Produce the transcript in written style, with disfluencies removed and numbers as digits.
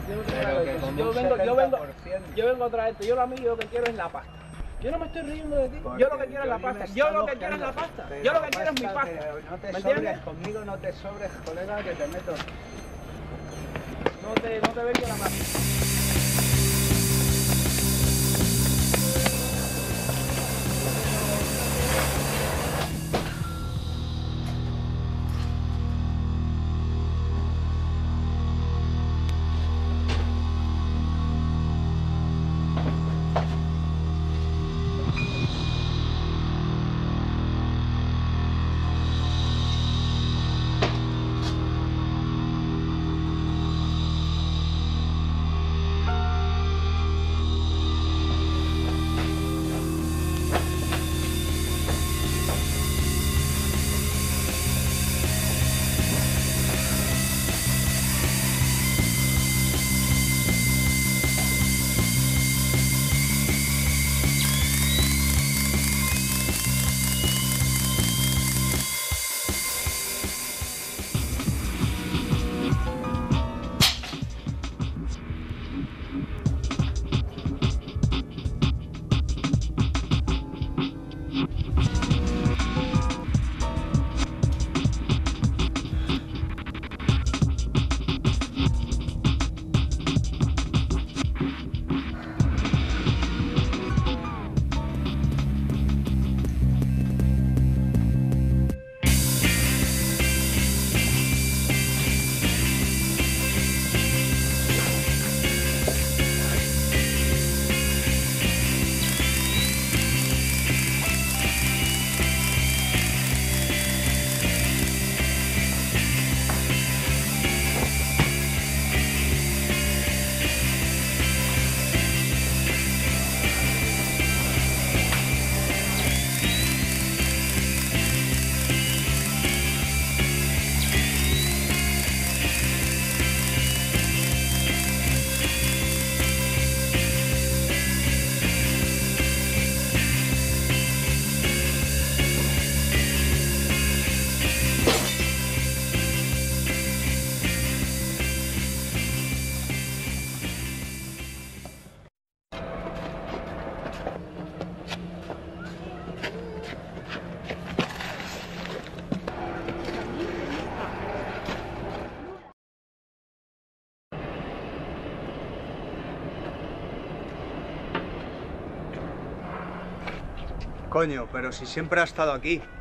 Yo no tengo Pero nada que de con eso. un Yo 70%. vengo a traerte. Yo lo que quiero es la pasta. Yo no me estoy riendo de ti. Porque Yo lo que quiero es la Johnny me pasta. está Yo lo que quiero es la elogiando. pasta. Pero Yo lo que quiero es mi basta, pasta. No te ¿Me sobres, entiendes? conmigo no te sobres, colega, que te meto. No te vengo la mano. Coño, pero si siempre ha estado aquí.